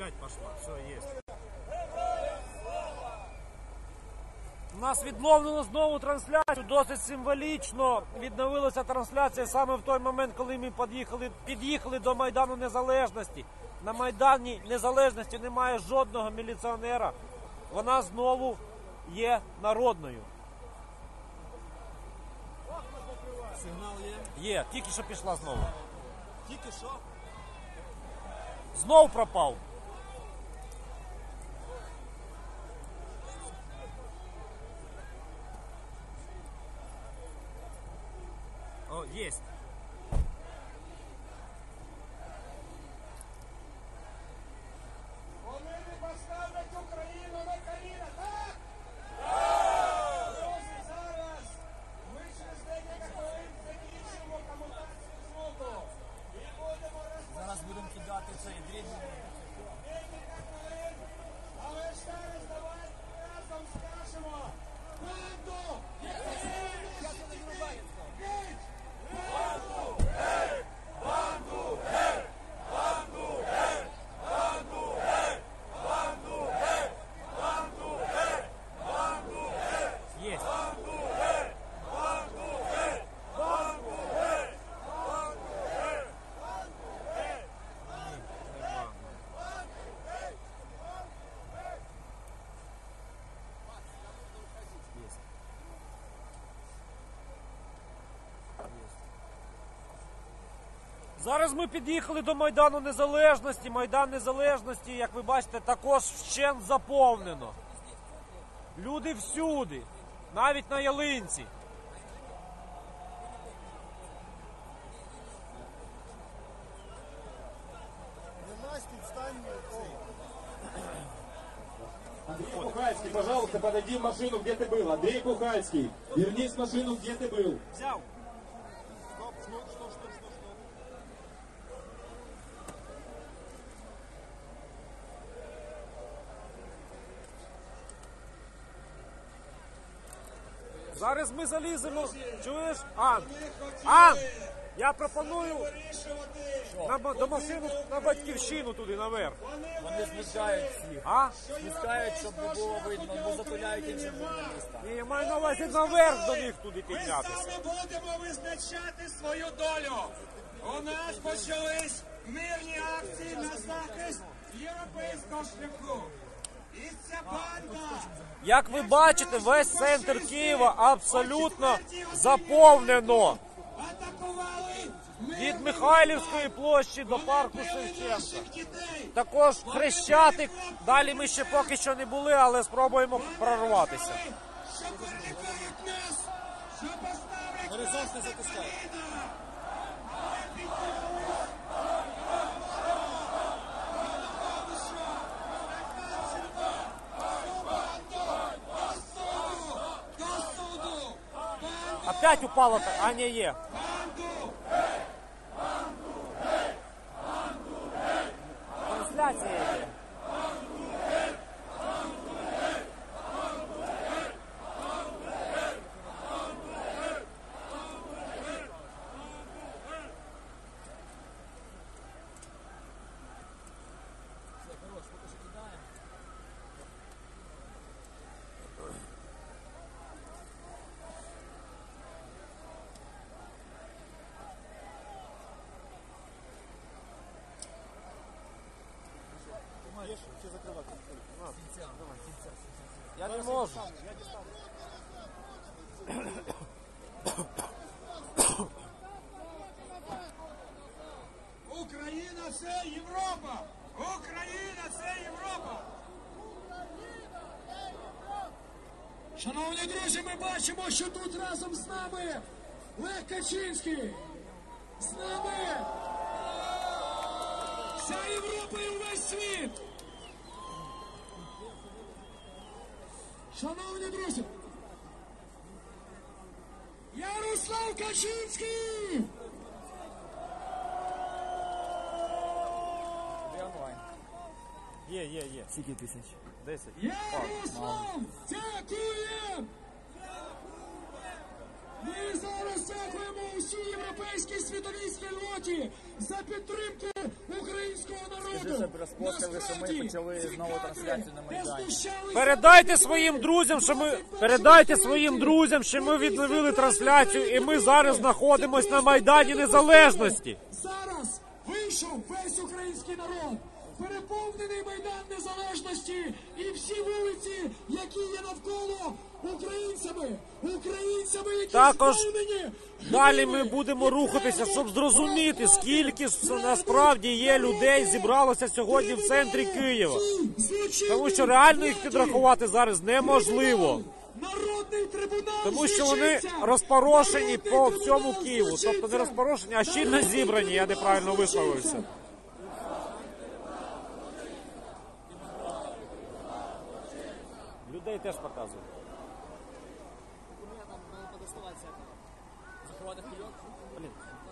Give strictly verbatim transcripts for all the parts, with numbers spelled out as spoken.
Опять пошла, все, есть. У нас відновлено знову трансляцію, досить символічно відновилася трансляція саме в той момент, коли ми під'їхали під'їхали до Майдану Незалежності. На Майдані Незалежності немає жодного міліціонера, вона знову є народною. Сигнал є? Є, тільки що пішла знову. Тільки що? Знов пропав. О, есть. Вони не поставлять Україну на коліна, так? Так! Друзі, зараз ми через декілька хвилин закінчимо комутацію звуку. І будемо розпочинати. Зараз будемо кидати цей дрібний. Декілька хвилин, але ж зараз давайте разом скажемо. Банду! Геть! Банду! Геть! Банду! Геть! Банду! Геть! Банду! Геть! Банду! Геть! Банду! Геть! Банду! Геть! Есть. Банду! Геть! Банду! Геть! Банду! Геть! Банду! Геть! Банду! Геть! Зараз ми під'їхали до Майдану Незалежності. Майдан Незалежності, як ви бачите, також вщент заповнено. Люди всюди, навіть на ялинці. Андрей Кухальский, пожалуйста, подойди в машину, где ты был. Андрей Кухальский, вернись в машину, где ты был. Взяв. Зараз ми заліземо. Чуєш? Ан? Ан! Я пропоную на, до машину на батьківщину туди наверх. Вони змішають всіх. А? Спускають, щоб не було видно, бо затуляють іншим журналістам. І я маю на увазі наверх до них туди Ми піднятися. саме будемо визначати свою долю. У нас почались мирні акції на захист європейського шляху. І ця банда... Як ви бачите, весь центр Києва абсолютно заповнено. Атакували Від Михайлівської площі до парку Шевченка. наших дітей. Також Хрещатик. Далі ми ще поки що не були, але спробуємо прорватися. Що перелякають нас, що поставлять Горизонт не нас на затискає. коліна. До суду! Опять упало, а не є. Трансляція йде. Я не можу. Україна – це Європа! Україна – це Європа! Шановні друзі, ми бачимо, що тут разом з нами Лех Качинський. З нами вся Європа і увесь світ. Шановні друзі, Ярослав Качинський! Є, є, є. Скільки тисяч? Десять. Ярослав, дякуємо! Ми зараз дякуємо усій європейській світовій спільноті за підтримку українського народу. Скажи, щоб розпостили, що ми почали знову трансляцію на Майдані. Передайте своїм друзям, що ми передайте своїм друзям, що ми відновили трансляцію, і ми зараз знаходимося на Майдані Незалежності. Зараз вийшов весь український народ. Переповнений Майдан Незалежності і всі вулиці, які є навколо, українцями, українцями, які Також сповнені. далі ми будемо рухатися, щоб зрозуміти, скільки ж насправді є людей зібралося сьогодні в центрі Києва. Тому що реально їх підрахувати зараз неможливо. Народний трибунал Тому що вони злочинця! розпорошені по Народний всьому трибунал Києву. Тобто не злочинця! розпорошені, а щільно зібрані, я неправильно висловився. Людей теж показують. Блін.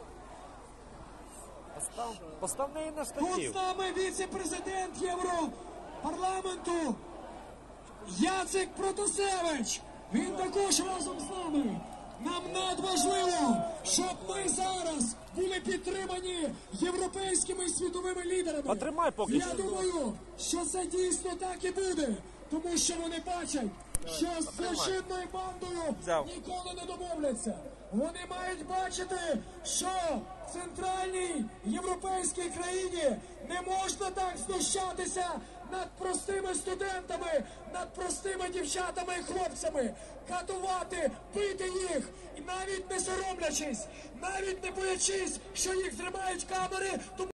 Постав, постав неї на Тут штатів. з нами віце-президент Європарламенту Яцек Протасевич. Він також разом з нами. Нам надважливо, щоб ми зараз були підтримані європейськими і світовими лідерами. Потримай поки Я що. думаю, що це дійсно так і буде. Тому що вони бачать, що з злочинною бандою Взяв. ніколи не домовляться. Вони мають бачити, що в центральній європейській країні не можна так знущатися над простими студентами, над простими дівчатами і хлопцями, катувати, бити їх, і навіть не соромлячись, навіть не боячись, що їх тримають камери.